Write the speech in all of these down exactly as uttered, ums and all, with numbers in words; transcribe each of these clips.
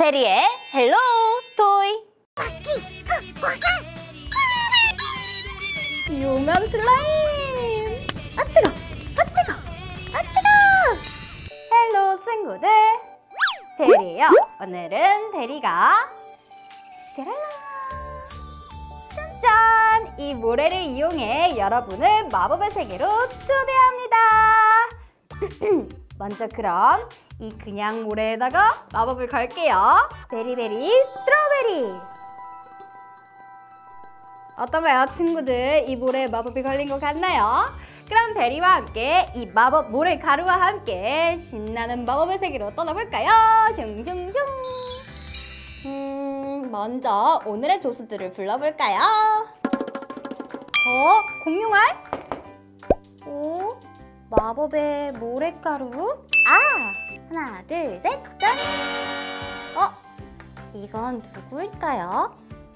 대리의 헬로 토이. 용암 슬라임. 아 뜨거, 아 뜨거, 아 뜨거. 헬로 친구들, 대리예요. 오늘은 대리가 샤랄라 짠짠! 이 모래를 이용해 여러분을 마법의 세계로 초대합니다. 먼저 그럼 이 그냥 모래에다가 마법을 걸게요. 베리베리 스트로베리. 어떤가요, 친구들? 이 모래에 마법이 걸린 것 같나요? 그럼 베리와 함께 이 마법 모래 가루와 함께 신나는 마법의 세계로 떠나볼까요? 슝슝슝. 음, 먼저 오늘의 조수들을 불러볼까요? 어? 공룡알? 오? 마법의 모래가루? 아! 하나, 둘, 셋, 짠! 어? 이건 누구일까요?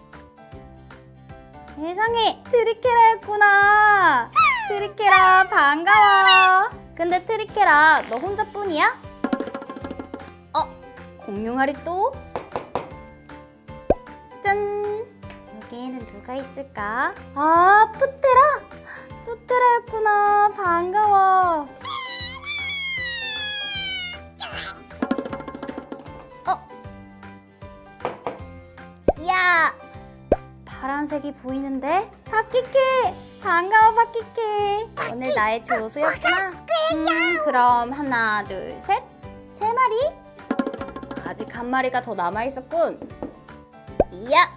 세상에, 트리케라였구나! 트리케라, 반가워! 근데 트리케라, 너 혼자뿐이야? 어? 공룡알이 또? 짠! 여기에는 누가 있을까? 아, 푸테라! 푸테라였구나. 반가워. 어? 야! 파란색이 보이는데? 바퀴케! 반가워, 바퀴케. 오늘 나의 조수였구나. 음, 그럼 하나, 둘, 셋. 세 마리? 아직 한 마리가 더 남아있었군. 이야!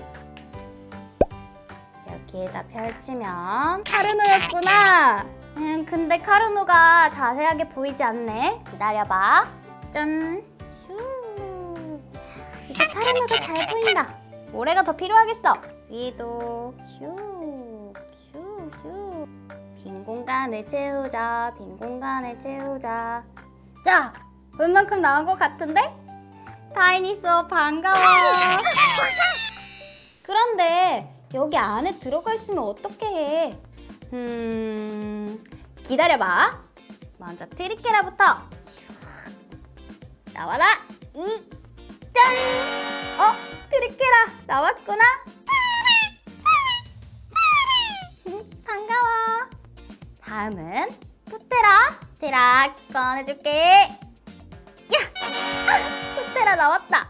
여기에다 펼치면 카르노였구나. 음, 근데 카르노가 자세하게 보이지 않네. 기다려봐. 짠. 휴. 이제 카르노가 잘 보인다. 모래가 더 필요하겠어. 위도 휴. 휴. 휴. 빈 공간을 채우자. 빈 공간을 채우자. 자, 웬만큼 나온 것 같은데? 다이니소 반가워. 그런데 여기 안에 들어가 있으면 어떻게 해? 음... 기다려봐. 먼저 트리케라부터. 나와라. 이! 짠! 어? 트리케라 나왔구나. 반가워. 다음은 푸테라. 테라 꺼내줄게. 야! 아, 푸테라 나왔다.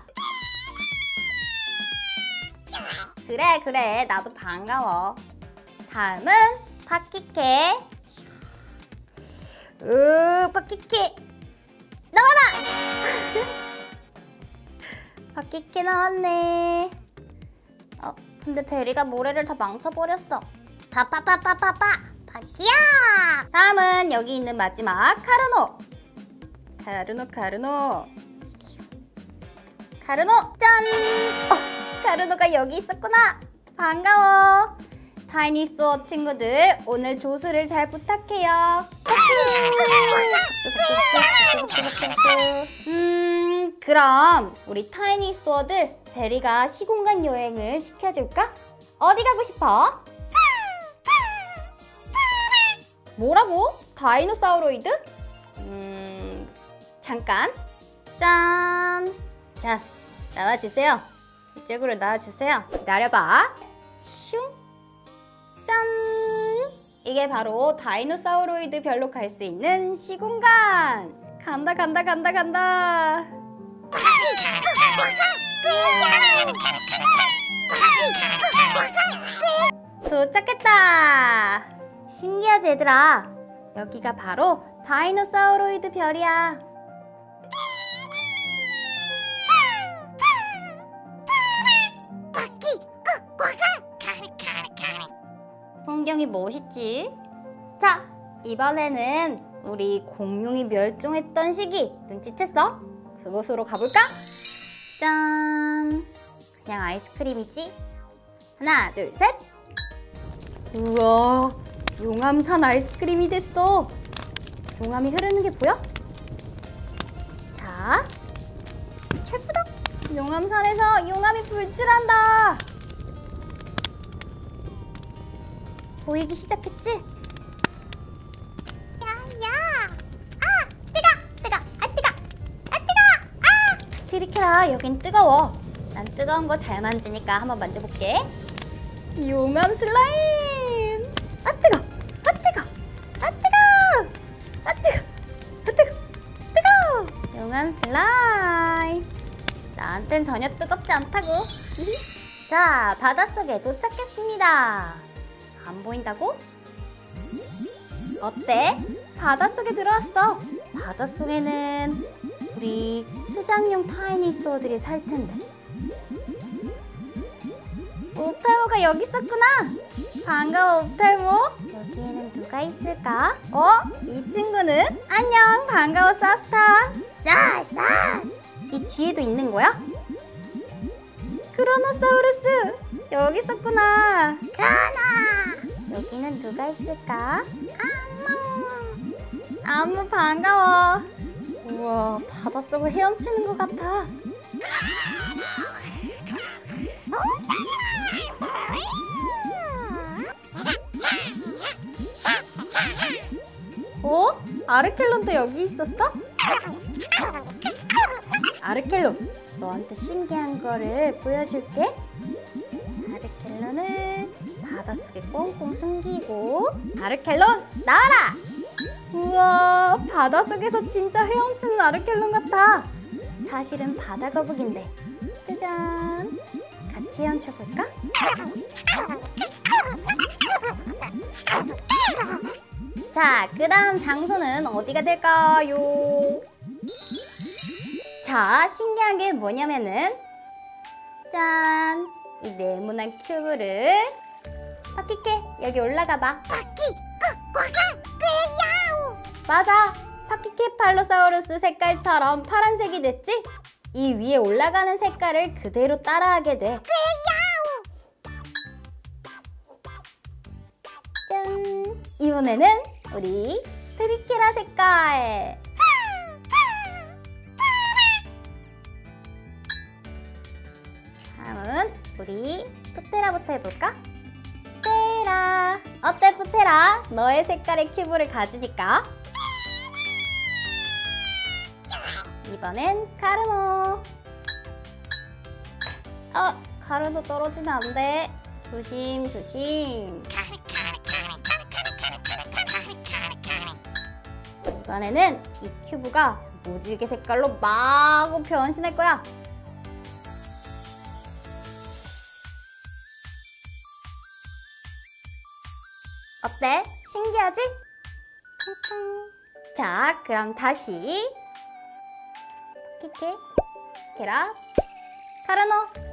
그래 그래, 나도 반가워. 다음은 바퀴케. 으, 바퀴케 나와라. 바퀴케 나왔네. 어, 근데 베리가 모래를 다 망쳐버렸어. 파파파파파파 바퀴야. 다음은 여기 있는 마지막 카르노. 카르노 카르노 카르노 짠. 어, 카르노가 여기 있었구나. 반가워. 다이니소어 친구들, 오늘 조수를 잘 부탁해요. 음, 그럼 우리 타이니소어들 베리가 시공간 여행을 시켜줄까? 어디 가고 싶어? 뭐라고? 다이노사우로이드? 음, 잠깐. 짠. 자, 나와주세요. 이쪽으로 나와주세요. 기다려봐. 슝. 짠. 이게 바로 다이노사우로이드 별로 갈 수 있는 시공간. 간다 간다 간다 간다. 도착했다. 신기하지 얘들아? 여기가 바로 다이노사우로이드 별이야. 풍경이 멋있지? 자, 이번에는 우리 공룡이 멸종했던 시기 눈치챘어? 그곳으로 가볼까? 짠! 그냥 아이스크림이지? 하나, 둘, 셋! 우와, 용암산 아이스크림이 됐어. 용암이 흐르는 게 보여? 자, 찰푸덕! 용암산에서 용암이 불출한다. 보이기 시작했지? 야야! 아! 뜨거! 뜨거! 아 뜨거! 아 뜨거! 아! 트리케라, 여긴 뜨거워. 난 뜨거운 거 잘 만지니까 한번 만져볼게. 용암 슬라임. 아 뜨거, 아 뜨거, 아 뜨거, 아 뜨거, 아 뜨거, 뜨거. 용암 슬라임. 나한텐 전혀 뜨겁지 않다고. 자, 바닷속에 도착했습니다. 안 보인다고? 어때? 바닷속에 들어왔어. 바닷속에는 우리 수장용 타이니소어들이 살 텐데. 옵탈모가 여기 있었구나. 반가워, 옵탈모. 여기에는 누가 있을까? 어? 이 친구는? 안녕, 반가워, 사스타. 사스. 이 뒤에도 있는 거야? 크로노사우루스. 여기 있었구나. 크로나. 여기는 누가 있을까? 안무. 안무 반가워. 우와, 바닷속을 헤엄치는 것 같아. 어? 아르켈론도 여기 있었어? 아르켈론, 너한테 신기한 거를 보여줄게. 아르켈론을 바닷속에 꽁꽁 숨기고. 아르켈론, 나와라! 우와, 바닷속에서 진짜 헤엄치는 아르켈론 같아. 사실은 바다 거북인데. 짜잔! 같이 헤엄쳐볼까? 자, 그 다음 장소는 어디가 될까요? 자, 신기한 게 뭐냐면은 짠! 이 네모난 큐브를 파키케, 여기 올라가봐. 파키! 맞아! 파키케팔로사우루스 색깔처럼 파란색이 됐지? 이 위에 올라가는 색깔을 그대로 따라하게 돼. 짠! 이번에는 우리 트리케라 색깔! 다음은 우리 푸테라부터 해볼까? 푸테라! 어때, 푸테라? 너의 색깔의 큐브를 가지니까. 이번엔 카르노. 어, 카르노 떨어지면 안 돼. 조심, 조심. 이번에는 이 큐브가 무지개 색깔로 마구 변신할 거야. 어때? 신기하지? 팡팡. 자, 그럼 다시 키케, 케라, 카르노.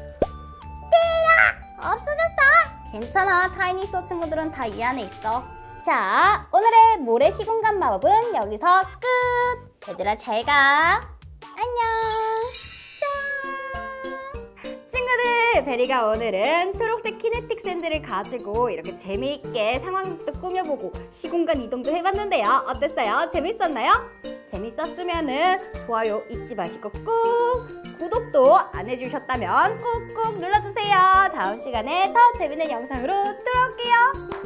테라! 없어졌어! 괜찮아, 타이니소 친구들은 다 이 안에 있어. 자, 오늘의 모래 시공간 마법은 여기서 끝! 얘들아, 잘 가. 안녕. 짠! 친구들, 베리가 오늘은 초록색 키네틱 샌드를 가지고 이렇게 재미있게 상황도 꾸며보고 시공간 이동도 해봤는데요. 어땠어요? 재밌었나요? 재밌었으면 좋아요 잊지 마시고 꾹! 구독도 안 해주셨다면 꾹꾹 눌러주세요. 다음 시간에 더 재밌는 영상으로 돌아올게요.